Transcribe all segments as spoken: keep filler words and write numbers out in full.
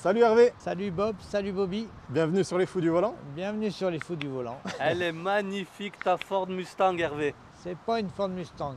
Salut Hervé. Salut Bob, salut Bobby. Bienvenue sur les Fous du Volant. Bienvenue sur les Fous du Volant. Elle est magnifique ta Ford Mustang, Hervé. C'est pas une Ford Mustang.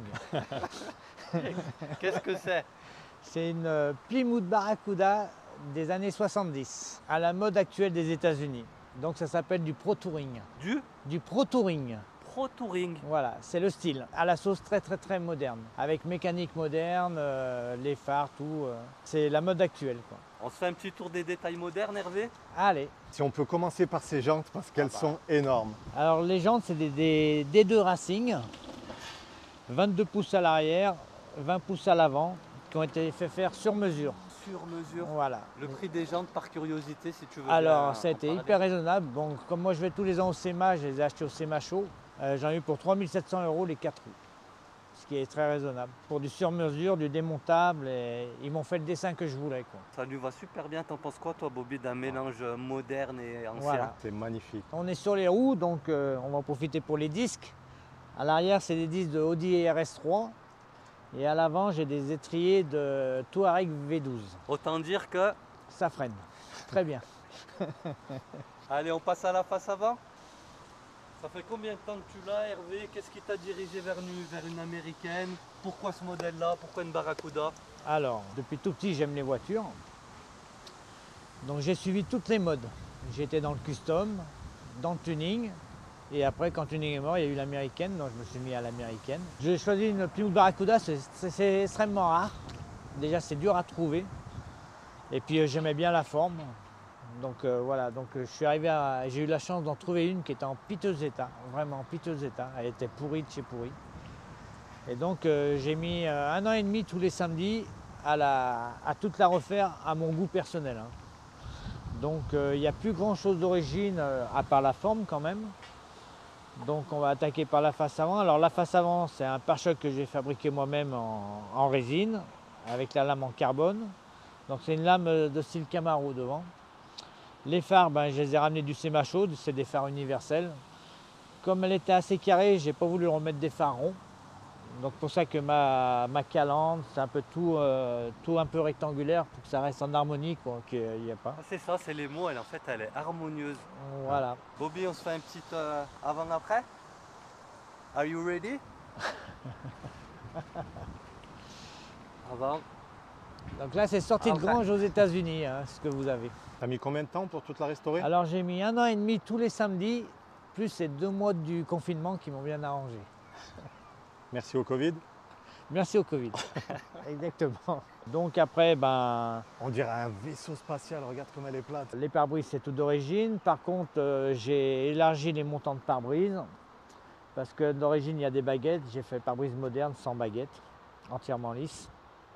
Qu'est-ce que c'est? C'est une euh, Plymouth Barracuda des années soixante-dix, à la mode actuelle des États-Unis. Donc ça s'appelle du Pro Touring. Du Du Pro Touring. Pro Touring. Voilà, c'est le style, à la sauce très très très moderne, avec mécanique moderne, euh, les phares, tout. Euh, c'est la mode actuelle, quoi. On se fait un petit tour des détails modernes, Hervé? Allez. Si on peut commencer par ces jantes parce qu'elles Ah bah. sont énormes. Alors les jantes, c'est des, des D deux Racing, vingt-deux pouces à l'arrière, vingt pouces à l'avant, qui ont été fait faire sur mesure. Sur mesure. Voilà. Le prix des jantes par curiosité, si tu veux. Alors bien ça a en été parler. hyper raisonnable. Bon, comme moi je vais tous les ans au SEMA, je les ai achetés au SEMA Show. Euh, J'en ai eu pour trois mille sept cents euros les quatre roues. Ce qui est très raisonnable. Pour du sur-mesure, du démontable, et ils m'ont fait le dessin que je voulais, quoi. Ça lui va super bien. T'en penses quoi, toi, Bobby, d'un mélange moderne et ancien? Voilà. C'est magnifique. On est sur les roues, donc euh, on va en profiter pour les disques. À l'arrière, c'est des disques de Audi R S trois. Et à l'avant, j'ai des étriers de Touareg V douze. Autant dire que... Ça freine. Très bien. Allez, on passe à la face avant. Ça fait combien de temps que tu l'as, Hervé? Qu'est-ce qui t'a dirigé vers une, vers une américaine? Pourquoi ce modèle-là? Pourquoi une Barracuda? Alors, depuis tout petit, j'aime les voitures. Donc j'ai suivi toutes les modes. J'étais dans le custom, dans le tuning. Et après, quand le tuning est mort, il y a eu l'américaine, donc je me suis mis à l'américaine. J'ai choisi une Plymouth Barracuda, c'est extrêmement rare. Déjà, c'est dur à trouver. Et puis, euh, j'aimais bien la forme. Donc euh, voilà, donc euh, je suis arrivé à... J'ai eu la chance d'en trouver une qui était en piteux état, vraiment en piteux état. Elle était pourrie de chez pourrie. Et donc euh, j'ai mis euh, un an et demi tous les samedis à, la... à toute la refaire à mon goût personnel, hein. Donc euh, il n'y a plus grand chose d'origine, euh, à part la forme quand même. Donc on va attaquer par la face avant. Alors la face avant, c'est un pare-choc que j'ai fabriqué moi-même en... en résine, avec la lame en carbone. Donc c'est une lame de style Camaro devant. Les phares, ben, je les ai ramenés du SEMA Show, c'est des phares universels. Comme elle était assez carrée, j'ai pas voulu remettre des phares ronds. Donc pour ça que ma, ma calandre, c'est un peu tout, euh, tout un peu rectangulaire pour que ça reste en harmonie, quoi, qu'il n'y ait pas. Ah, c'est ça, c'est les mots. Elle, en fait, elle est harmonieuse. Voilà. Bobby, on se fait un petit euh, avant-après? Are you ready? Avant. Donc là, c'est sorti de Après. grange aux États-Unis, hein, ce que vous avez. T'as mis combien de temps pour toute la restaurer? Alors j'ai mis un an et demi tous les samedis, plus ces deux mois du confinement qui m'ont bien arrangé. Merci au Covid. Merci au Covid. Exactement. Donc après, ben, On dirait un vaisseau spatial, regarde comme elle est plate. les pare-brises, c'est tout d'origine. Par contre, euh, j'ai élargi les montants de pare-brise. Parce que d'origine, il y a des baguettes. J'ai fait pare-brise moderne sans baguette, entièrement lisse.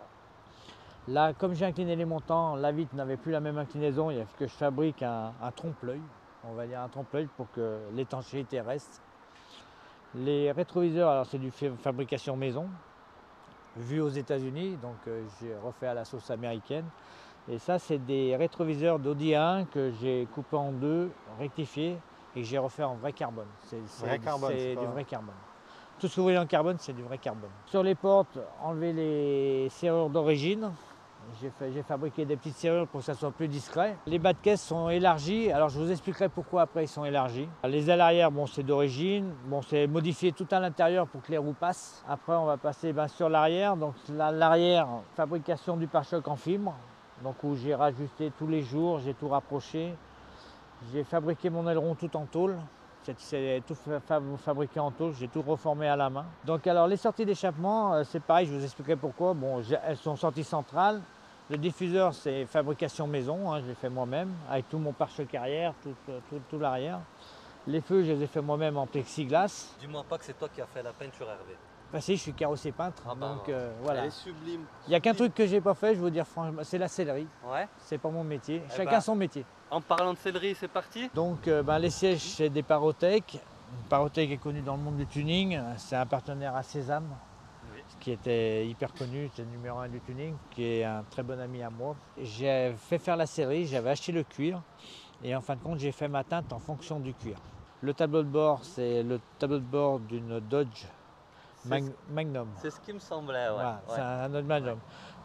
Là, comme j'ai incliné les montants, la vitre n'avait plus la même inclinaison. Il a fallu que je fabrique un, un trompe-l'œil. On va dire un trompe-l'œil pour que l'étanchéité reste. Les rétroviseurs, alors c'est du fabrication maison, vu aux États-Unis. Donc euh, j'ai refait à la sauce américaine. Et ça, c'est des rétroviseurs d'Audi A un que j'ai coupé en deux, rectifié et que j'ai refait en vrai carbone. C'est Vrai carbone, c'est c'est pas- du vrai carbone. Tout ce que vous voyez en carbone, c'est du vrai carbone. Sur les portes, enlever les serrures d'origine. J'ai fabriqué des petites serrures pour que ça soit plus discret. Les bas de caisse sont élargis. Alors je vous expliquerai pourquoi après ils sont élargis. Les ailes arrière, bon, c'est d'origine. Bon, c'est modifié tout à l'intérieur pour que les roues passent. Après, on va passer ben, sur l'arrière. Donc l'arrière, fabrication du pare-choc en fibre. Donc où j'ai rajusté tous les jours, j'ai tout rapproché. J'ai fabriqué mon aileron tout en tôle. C'est tout fabriqué en tôle, j'ai tout reformé à la main. Donc alors les sorties d'échappement, c'est pareil, je vous expliquerai pourquoi. Bon, elles sont sorties centrales. Le diffuseur, c'est fabrication maison, hein, je l'ai fait moi-même, avec tout mon pare-choc arrière, tout, tout, tout l'arrière. Les feux, je les ai fait moi-même en plexiglas. Dis-moi pas que c'est toi qui as fait la peinture, Hervé. Enfin si, je suis carrossier peintre, Ah bah, donc euh, voilà. Elle est sublime. Il n'y a qu'un Sublime. truc que j'ai pas fait, je veux dire franchement, c'est la sellerie. Ouais. C'est pas mon métier, Eh chacun ben. son métier. En parlant de céleri, c'est parti. Donc euh, ben, les sièges, c'est des Parotech. Parotech est connu dans le monde du tuning, c'est un partenaire à Sésame, Oui. qui était hyper connu, c'est le numéro un du tuning, qui est un très bon ami à moi. J'ai fait faire la série, j'avais acheté le cuir, et en fin de compte, j'ai fait ma teinte en fonction du cuir. Le tableau de bord, c'est le tableau de bord d'une Dodge Mag- Magnum. C'est ce qui me semblait, ouais. Voilà, ouais. c'est un Dodge Magnum.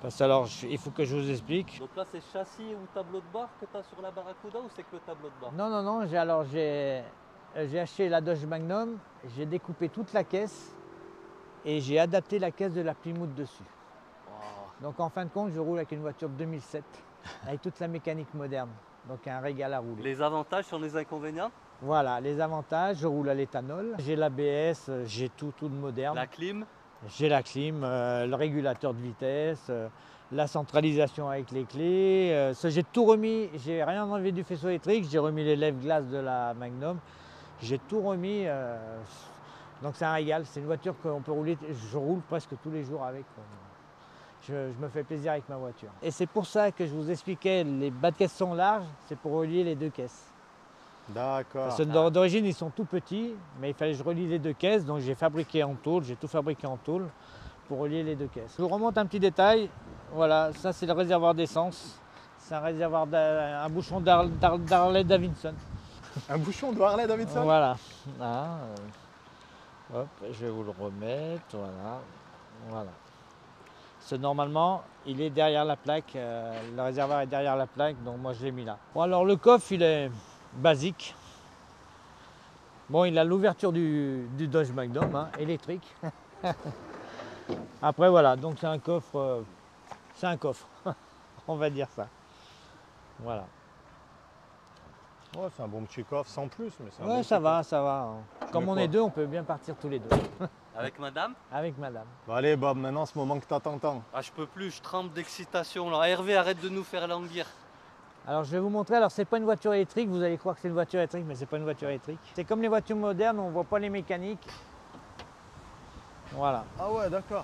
Parce que alors, je- il faut que je vous explique. Donc là, c'est châssis ou tableau de bord que tu as sur la Barracuda ou c'est que le tableau de bord? Non, non, non, j'ai alors j'ai euh, j'ai acheté la Dodge Magnum, j'ai découpé toute la caisse et j'ai adapté la caisse de la Plymouth dessus. Wow. Donc en fin de compte, je roule avec une voiture de deux mille sept, avec toute la mécanique moderne. Donc un régal à rouler. Les avantages sont les inconvénients? Voilà, les avantages, je roule à l'éthanol, j'ai l'A B S, euh, j'ai tout, tout de moderne. La clim? J'ai la clim, euh, le régulateur de vitesse, euh, la centralisation avec les clés. euh, ça, j'ai tout remis, j'ai rien enlevé du faisceau électrique, j'ai remis les lèvres-glaces de la Magnum. J'ai tout remis, euh, donc c'est un régal. C'est une voiture qu'on peut rouler, je roule presque tous les jours avec. Je, je me fais plaisir avec ma voiture. Et c'est pour ça que je vous expliquais, les bas de caisse sont larges, c'est pour relier les deux caisses. D'accord. Parce que d'or- d'origine, ils sont tout petits, mais il fallait que je relie les deux caisses, donc j'ai fabriqué en tôle, j'ai tout fabriqué en tôle pour relier les deux caisses. Je vous remonte un petit détail, voilà, ça c'est le réservoir d'essence. C'est un réservoir, d'A- un bouchon d'Har- d'Har- d'Harley Davidson. Un bouchon de Harley Davidson? Voilà. Là, euh, hop, je vais vous le remettre, voilà. Voilà. Ce, normalement, il est derrière la plaque, euh, le réservoir est derrière la plaque, donc moi je l'ai mis là. Bon alors le coffre, il est basique. Bon, il a l'ouverture du, du Dodge Magnum, hein, électrique. Après voilà, donc c'est un coffre, euh, c'est un coffre, on va dire ça. Voilà. Ouais, c'est un bon petit coffre, sans plus. Mais c'est un Ouais, bon ça petit va, ça va. hein. Comme mets on quoi est deux, on peut bien partir tous les deux, Avec madame? avec madame. coffre. Bon, allez Bob, maintenant ce moment que t'attends tant. Ah, je peux plus, je tremble d'excitation là. Hervé, arrête de nous faire languir. Alors je vais vous montrer, alors c'est pas une voiture électrique, vous allez croire que c'est une voiture électrique, mais c'est pas une voiture électrique. C'est comme les voitures modernes, on voit pas les mécaniques. Voilà. Ah ouais, d'accord.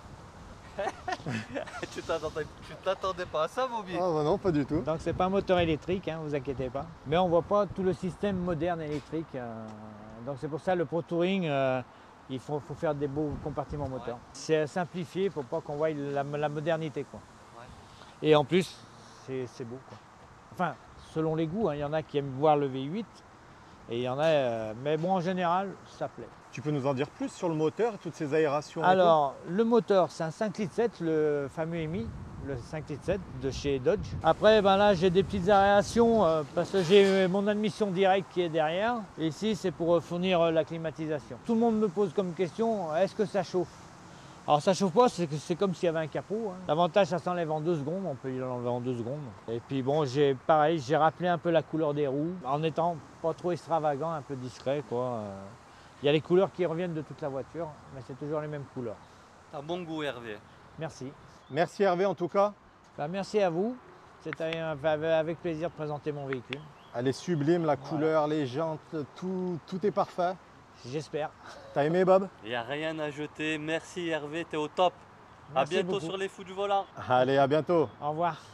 tu t'attendais tu t'attendais pas à ça, Bobby? Ah bah non, pas du tout. Donc c'est pas un moteur électrique, hein, vous inquiétez pas. Mais on voit pas tout le système moderne électrique. euh, donc c'est pour ça le Pro Touring, euh, il faut, faut faire des beaux compartiments moteurs. Ouais. C'est simplifié pour pas qu'on voie la, la modernité, quoi. Ouais. Et en plus, c'est c'est beau, quoi. Enfin, selon les goûts, hein, il y en a qui aiment voir le V huit. Et il y en a, euh, mais bon, en général, ça plaît. Tu peux nous en dire plus sur le moteur, toutes ces aérations et tout? Alors, le moteur, c'est un cinq litres sept, le fameux E M I, le cinq litres sept de chez Dodge. Après, ben là, j'ai des petites aérations euh, parce que j'ai mon admission directe qui est derrière. Et ici, c'est pour euh, fournir euh, la climatisation. Tout le monde me pose comme question, est-ce que ça chauffe? Alors ça chauffe pas, c'est que c'est comme s'il y avait un capot, hein. L'avantage, ça s'enlève en deux secondes, on peut l'enlever en deux secondes. Et puis bon, j'ai pareil, j'ai rappelé un peu la couleur des roues, en étant pas trop extravagant, un peu discret, quoi. Euh, Il y a les couleurs qui reviennent de toute la voiture, mais c'est toujours les mêmes couleurs. T'as bon goût, Hervé. Merci. Merci Hervé en tout cas. Ben, merci à vous. C'était un- avec plaisir de présenter mon véhicule. Elle est sublime, la Voilà. couleur, les jantes, tout, tout est parfait. J'espère. T'as aimé Bob? Il n'y a rien à jeter. Merci, Hervé, t'es au top. À Merci bientôt beaucoup. sur les fous du volant. Allez, à bientôt. Au revoir.